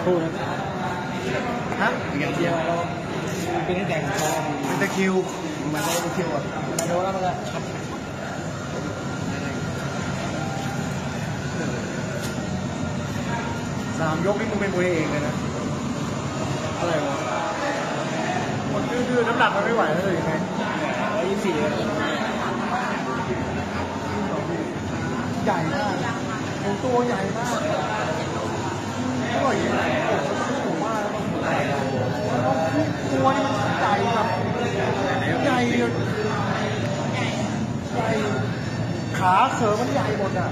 คู่นะฮะอย่างเดียวเราเป็นแต่งคอเป็นตะคิวมันได้ตะคิวอ่ะมันโดนแล้วมันก็ 3 ยกนี่มึงเป็นมวยเองเลยนะอะไรวะคนดื้อๆน้ำหนักมันไม่ไหวแล้วเลยยังไง 124 ใหญ่มากตัวใหญ่มากอร่อยผมว่าตัวนี่มันใหญ่ครับใหญ่ขาเสือมันใหญ่หมดอ่ะ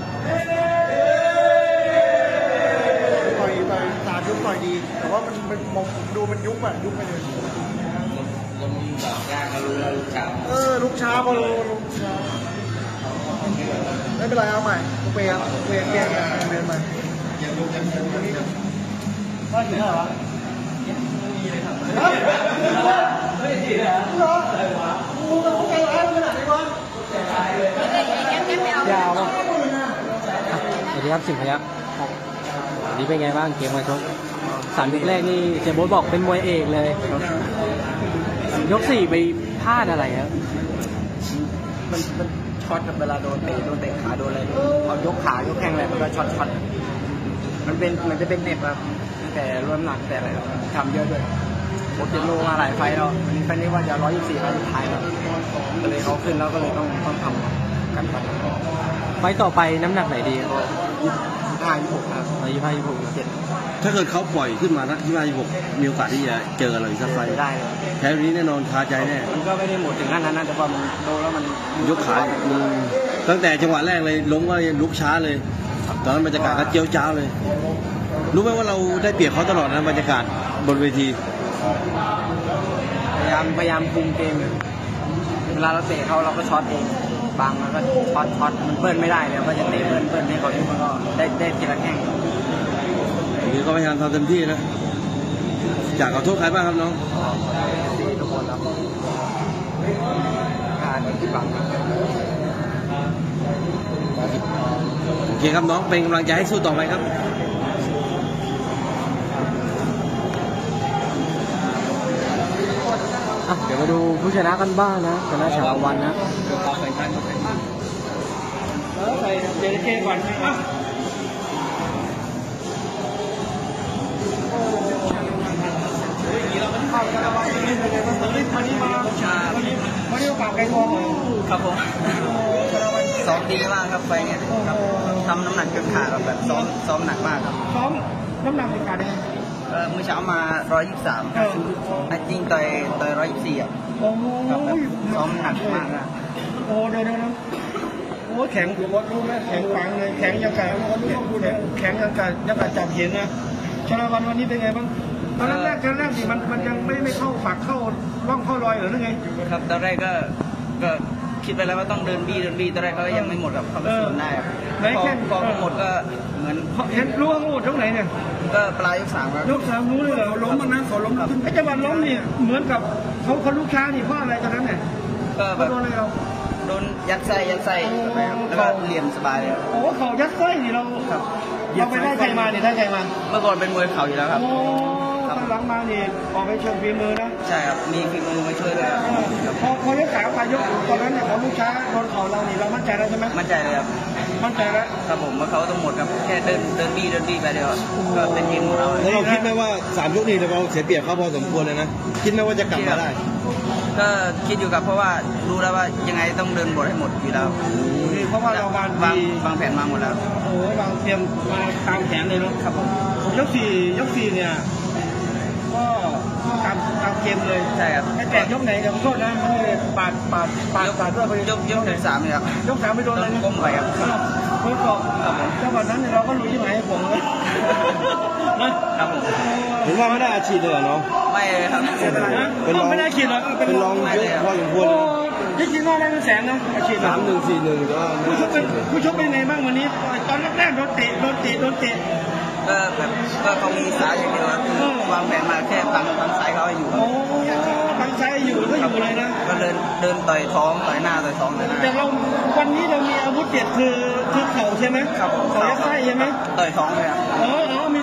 ต่อย3 ยกต่อยดีแต่ว่ามันมองดูมันยุบอ่ะยุบไปเลยลมดอกยากก็รู้แล้วลูกช้าลูกช้าพอลูกช้าไม่เป็นไรเอาใหม่เปลี่ยนเดินใหม่ว่าถึงอะไรวะไม่ดีนะเหรอกูจะเข้าใจร้ายขนาดนี้วะยาวป่ะสวัสดีครับสิงห์พยัคฆ์วันนี้เป็นไงบ้างเกมมาชก3 ยกแรกนี่เจโบ๊ทบอกเป็นมวยเอกเลยยก 4ไปพลาดอะไรครับมันช็อตกับเวลาโดนเตะขาโดนอะไรเอายกขายกแข้งอะไรมันก็ช็อตมันจะเป็นเน็บครับแต่รวมหนักแต่อะไรทำเยอะด้วยผมจะโลมาหลายไฟแล้ววันนี้ไฟนี้ว่าจะ124ไฟสุดท้ายแล้วก็เลยเขาขึ้นแล้วก็เลยต้องทำกันครับไฟต่อไปน้ำหนักไหนดี 26ครับ 25-26ถ้าเกิดเขาปล่อยขึ้นมานะ25-26มีโอกาสที่จะเจอเราอีกสักไฟได้แพ้นี้แน่นอนคาใจแน่มันก็ไม่ได้หมดถึงขั้นนั้นนะแต่ว่ามันโดนแล้วมันยกขาตั้งแต่จังหวะแรกเลยล้มก็ลุกช้าเลยตอนนั้นบรรยากาศก็เจียวจ้าวเลยรู้ไหมว่าเราได้เปรียบเขาตลอดนะบรรยากาศบนเวทีพยายามคุมเกมเวลาเราเตะเขาเราก็ช็อตเองบางแล้วก็ช็อตมันเบิ้ลไม่ได้แล้วก็จะเตะเบิ้ลให้เขาดูมันก็ได้ทีละแข้งนี่ก็พยายามทำเต็มที่นะจากขอโทษใครบ้างครับน้องทุกคนครับการที่บังโอเคครับน้องเป็นกำลังใจให้สู้ต่อไปครับเดี๋ยวมาดูผู้ชนะกันบ้างนะชนะชาละวันนะใส่กันใส่เจเจก่อนวันนี้โอกาสไกลทองครับผมซ้อมดีมากครับไฟเนี่ยครับทำน้ำหนักเกินขาครับแบบซ้อมหนักมากครับซ้อมน้ำหนักในการเมื่อเช้ามา123ครับจริงต่อย124อ่ะโอ้โหซ้อมหนักมากอ่ะโอ้เดี๋ยวโอ้แข็งรู้ไหมแข็งปังเลยแข็งยังไงแข็งยังไงจับเห็นนะชาละวันนี้เป็นไงบ้างตอนแรกสิมันยังไม่เข้าฝักเข้าร่องเข้ารอยหรือไงครับตอนแรกก็คิดไปแล้วว่าต้องเดินบี้ตอนแรกก็ยังไม่หมดครับเขาไปสูนได้พอหมดก็เหมือนเห็นรู้ว่าหมดตรงไหนเนี่ยก็ปลายยก 3ครับยก 3รู้เลยเหรอล้มมันนะเขาล้มไอ้จังหวะล้มนี่เหมือนกับเขาลูกช้านี่เพราะอะไรตอนนั้นเนี่ยก็แบบโดนยัดไส้แล้วก็เหลี่ยมสบายเลยโอ้เขายัดไส้นี่เราไปได้ใครมาเนี่ยได้ใครมาเมื่อก่อนเป็นมวยเข่าอยู่แล้วครับตอนหลังมานี่ออกไปเชิงฝีมือนะใช่ครับมีฝีมือมาช่วยเลยพอยก3ไปยกตอนนั้นเนี่ยเขาลูกช้าโดนเข่าเรานี่เรามั่นใจแล้วใช่ไหมมั่นใจเลยครับมั่นใจแล้วครับผมว่าเขาต้องหมดครับแค่เดินบี้ไปเดียวก็เป็นเกมของเราแล้วเราคิดไหมว่า3 ยกนี้เราเสียเปรียบเขาพอสมควรเลยนะคิดไหมว่าจะกลับมาได้ก็คิดอยู่ครับเพราะว่ารู้แล้วว่ายังไงต้องเดินบทให้หมดอยู่แล้วเพราะว่าเราวางแผนมาหมดแล้วโอ้วางเตรียมมาตามแผนเลยเนาะครับผมยก4เนี่ยก็ตามเกมเลยใช่ครับแต่ยกไหนกับโทษนะไม่ได้ปาดด้วยยก3เลยครับยก3ไม่โดนเลยก้มไปครับเมื่อก่อนจังหวะนั้นเราก็ลุยที่ไหนให้ผมนะครับผมผมว่าไม่ได้อาชีพเลยเหรอน้องไม่เลยครับเป็นรองไม่ได้ขีดหรอกเป็นรองเยอะพอสมควรที่จริงก็ได้เป็นแสนนะอาชีพ 3141ก็ผู้ชกเป็นไงบ้างวันนี้ตอนแรกโดนเตะก็แบบก็เขามีสายอย่างเดียววางแผนมาแค่บังซ้ายเขาให้อยู่บังซ้ายอยู่ก็อยู่เลยนะก็เดินต่อยท้องต่อยหน้าต่อยท้องเลยนะแต่เราวันนี้เรามีอาวุธเด็ดคือเข่าใช่ไหมครับผมเข่ายัดไส้ใช่ไหมต่อยท้องเลยครับมี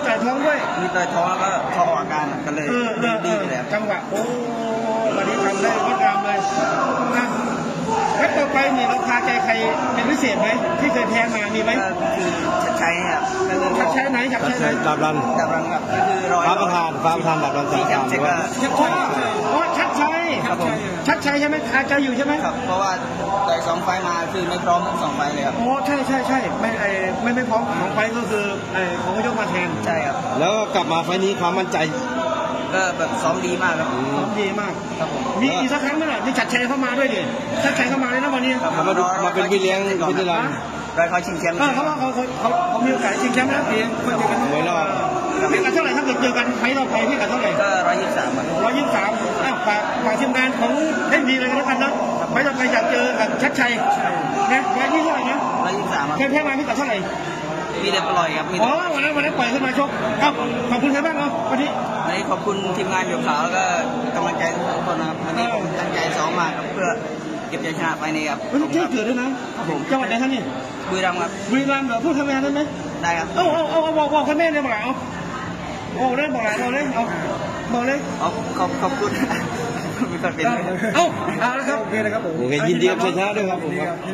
ต่ท้องด้วยมีต่อยท้องแล้วก็เขาออกอาการกันเลยดีไปแล้วจังหวะโอ้วันนี้ทำได้งดงามเลยนะแล้วต่อไปนี่เราพาใจใครเป็นพิเศษไหมที่เคยแพ้มามีไหมก็คือชัดชัยครับก็คือชัดใช้ไหนชัดใช้ไหนดาบรันดับรังครับก็คือร้อยฟ้าประธานดาบรันสีสามแชสามมป์เช็คว่าก็ชัดชัยอ๋อชัดชัยครับผมชัดชัยใช่ไหมคาใจอยู่ใช่ไหมครับเพราะว่าต่อย2 ไฟล์มาคือไม่พร้อมทั้ง2 ไฟล์เลยครับโอ้ใช่ไม่พร้อมของไปก็คือของยกมาแทนใช่ครับแล้วก็กลับมาไฟล์นี้ความมั่นใจก็แบบซ้อมดีมากครับซ้อมดีมากครับผมมีอีกสักครั้งไหมล่ะที่ชัดชัยเข้ามาด้วยดิชัดชัยเข้ามาเลยนะวันนี้ครับมาเป็นพี่เลี้ยงพี่นิรันดร์รอยเขาชิงแชมป์เขาว่าเขามีโอกาสชิงแชมป์นะปีคนเจอกันมวยรอบพี่กัดเท่าไหร่ถ้าเกิดเจอกันไฟเราไปพี่กัดเท่าไหร่ก็123ครับ 123อ้าวฝากทีมงานของเทคนิคเลยก็แล้วกันนะไฟเราไปอยากเจอกับชัดชัยนะ120เท่าไหร่นะ 123ครับเคยแพ้มาพี่กัดเท่าไหร่มีแต่ปล่อยครับมีอ๋แต่อวันนั้นปล่อยขึ้นมาชกครับขอบคุณใครบ้างเนาะวันนี้วันนี้ขอบคุณทีมงานหยกขาวแล้วก็กำลังใจทุกคนนะครับวันนี้ผมตั้งใจซ้อมมาครับเพื่อเก็บชัยชนะไปนี้ครับวันนี้ที่เกิดด้วยนะจังหวัดไหนท่านนี่บุรีรัมย์ครับบุรีรัมย์เหรอพูดทำไมได้ไหมได้ครับบอกคุณแม่เลยบอกหลานเอาเลยบอกหลานเอาเลยบอกเลยขอบคุณมีคนเป็นเอาแล้วครับโอเคนะครับผมโอเคยินดีกับชัยชนะด้วยครับผม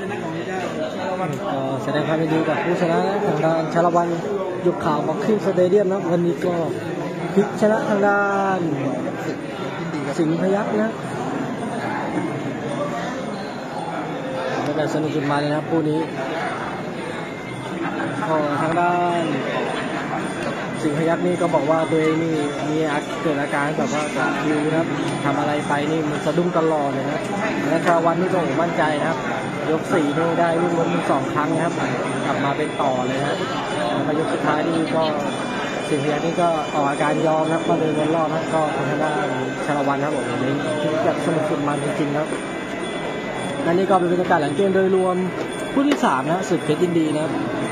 แสดงความยินดีกับผู้ชนะทางด้านชาละวันหยกขาวบ็อกซิ่งสเตเดียมนะวันนี้ก็พลิกชนะทางด้านสิงห์พยัคฆ์นะเป็นการสนุกสุดมันเลยนะครับคู่นี้ก็ทางด้านสิงห์พยัคฆ์นี่ก็บอกว่าตัวเองนี่มีเกิดอาการแบบว่าคิวนะครับทำอะไรไปนี่มันสะดุ้งตลอดเลยนะและชาละวันนี่ก็มั่นใจนะครับยก4นี่ได้ลูกล้ม2 ครั้งนะครับกลับมาเป็นต่อเลยนะแล้วยกสุดท้ายนี่ก็สิงห์พยัคฆ์นี่ก็ออกอาการยอมนะครับก็เลยวนรอบนะก็ทางด้านชาละวันนะครับผมวันนี้ที่จะสนุกสุดมันจริงๆครับและนี่ก็เป็นบรรยากาศหลังเกมโดยรวมคู่ที่3นะศึกเพชรยินดีนะครับ